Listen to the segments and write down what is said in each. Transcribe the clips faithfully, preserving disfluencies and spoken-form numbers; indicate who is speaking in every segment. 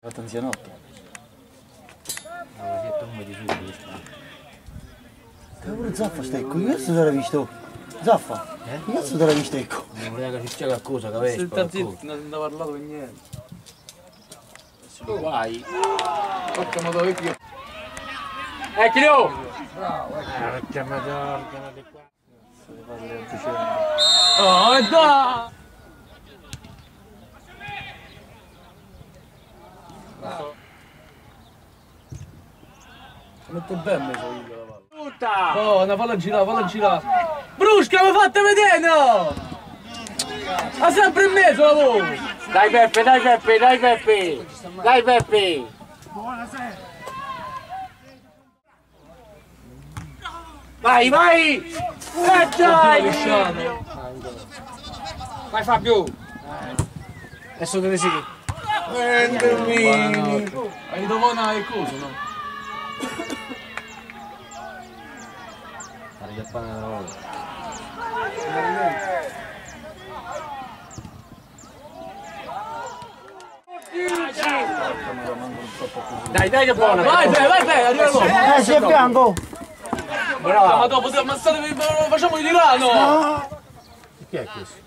Speaker 1: Attenzianotto.
Speaker 2: Allora, siete come di subito.
Speaker 1: Cavolo, Zaffa stecco, che cazzo te l'hai visto? Zaffa?
Speaker 2: Eh?
Speaker 1: Che cazzo te l'hai visto ecco?
Speaker 2: Non voleva che c'è qualcosa, che avessi.
Speaker 3: Sta zitto, non ha parlato per niente.
Speaker 2: Guai.
Speaker 3: Porca modo vecchio. Eccolo!
Speaker 2: Bravo, ecco. Chiamate qua.
Speaker 3: Oh, dai! Mette bene messo io la palla.
Speaker 2: Tutta!
Speaker 3: Oh, una palla girata, palla girata. Brusca, mi fate vedere, no! Ha sempre in mezzo la voi!
Speaker 2: Dai Peppe, dai Peppe, dai Peppe! Dai Peppe! Vai, vai! E dai! Vai Fabio! Adesso deve seguire.
Speaker 3: Prendimi! Hai dovuto una cosa, no?
Speaker 2: Arriva a pane della volta. Dai, dai che buona!
Speaker 3: Vai, vai, vai, vai, arriva l'uomo!
Speaker 1: Eh, si è bianco!
Speaker 2: Bravo!
Speaker 3: Ma dopo, ma state, facciamo di là, no?
Speaker 2: Chi è questo?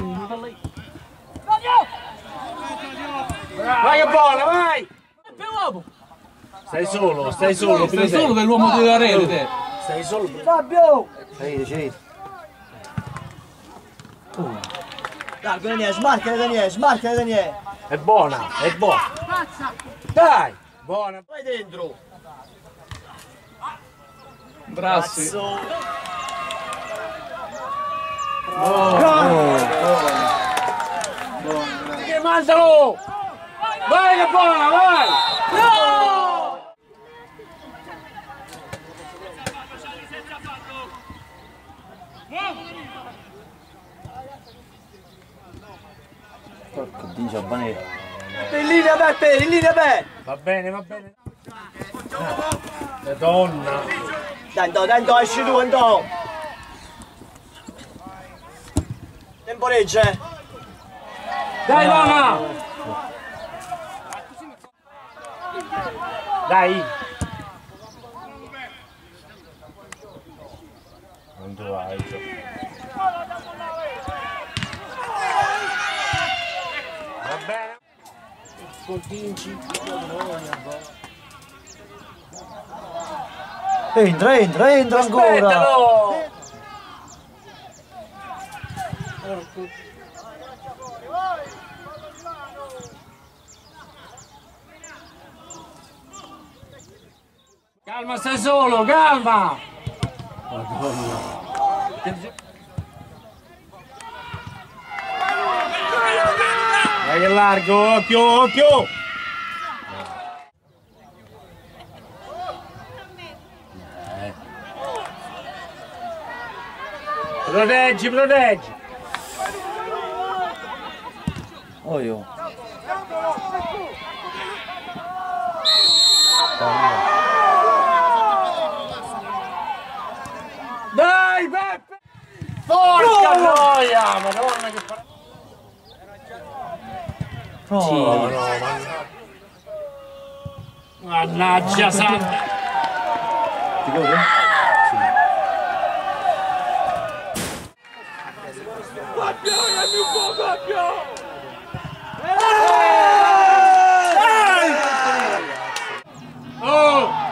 Speaker 2: Vai che buona, vai!
Speaker 3: Per l'uomo!
Speaker 2: Stai solo, stai solo,
Speaker 3: Stai solo per l'uomo della rete, te!
Speaker 2: Stai solo.
Speaker 1: Fabio! Ci ci Dai, Daniele, smarcale Daniele, smarcale Daniele!
Speaker 2: È buona, è buona! Dai! Buona!
Speaker 1: Vai dentro!
Speaker 3: Brassi!
Speaker 1: Oh.
Speaker 2: Che mandalo! Vai che buona, vai!
Speaker 3: No!
Speaker 1: Porco Dio, Giovanni!
Speaker 3: In linea Beppe, in linea Beppe!
Speaker 2: Va bene, va bene! Madonna!
Speaker 1: Dai, dai, dai, dai, esci tu, Anto! Temporeggia!
Speaker 2: Dai, buona! Dai! Non tu vai, va bene? Continci.
Speaker 1: Entra, entra, entra ancora!
Speaker 2: Aspettalo! Calma, stai solo, calma! Madonna! Dai che largo, occhio, occhio! Eh. Proteggi, proteggi!
Speaker 1: Oh io!
Speaker 2: Dai Peppe! Porca no! Noia! Madonna che fa...
Speaker 1: Oh,
Speaker 2: Sì, no, mannaggia. Mannaggia santa!
Speaker 1: Ti gode?
Speaker 3: Fabio, dammi un po', Fabio!
Speaker 2: Oh!